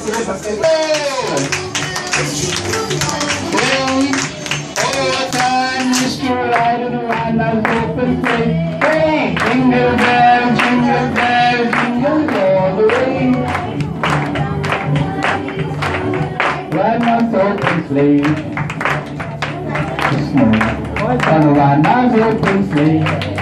time is to ride in around that open place. Hey, jingle bells, jingle all the way. Ride on open sleigh. On a ride on open sleigh.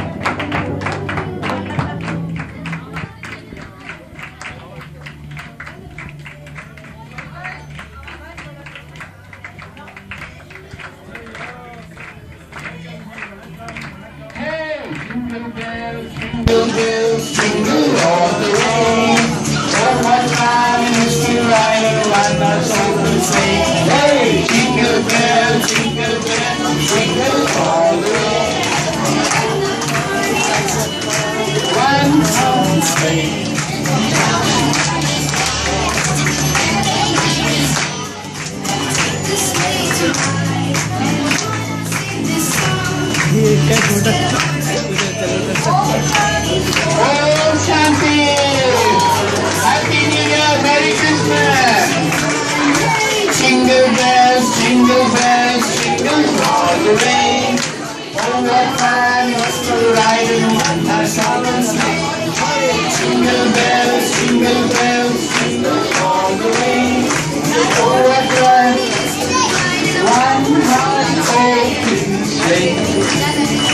Jingle bells, jingle all the way. Oh, what fun it is to ride around that open sleigh. Hey, jingle bells, jingle all the way. One open sleigh. Oh, Shanti! Happy New Year! Merry Christmas! Jingle bells, jingle all the way. Oh, what fun it is to ride in one-horse open sleigh. Jingle bells, jingle all the way. Oh, what fun! One-horse open sleigh.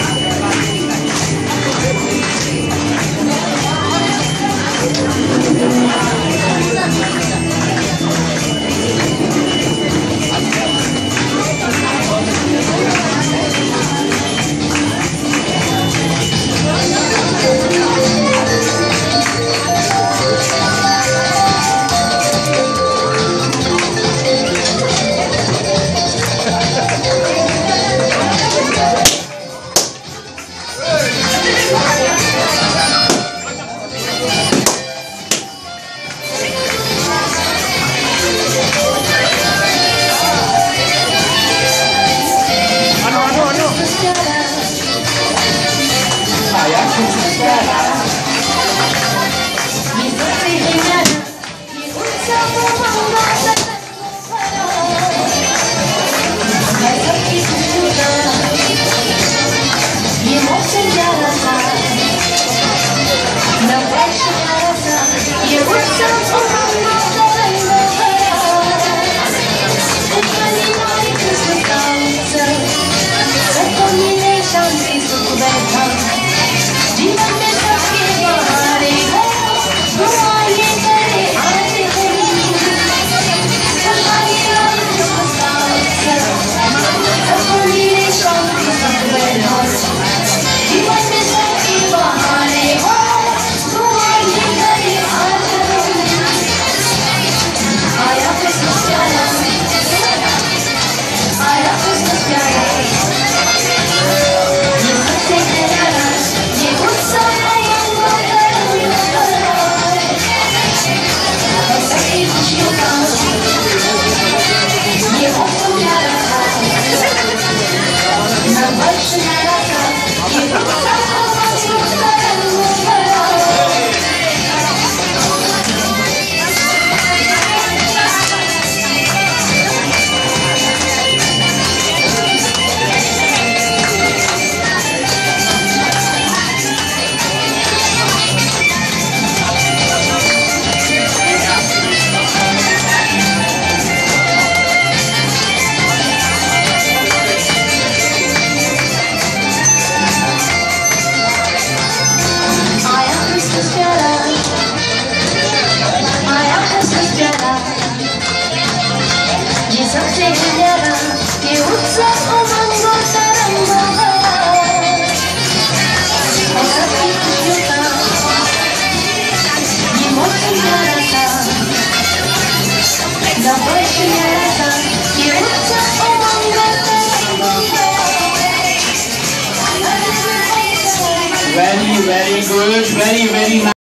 Very good, very nice.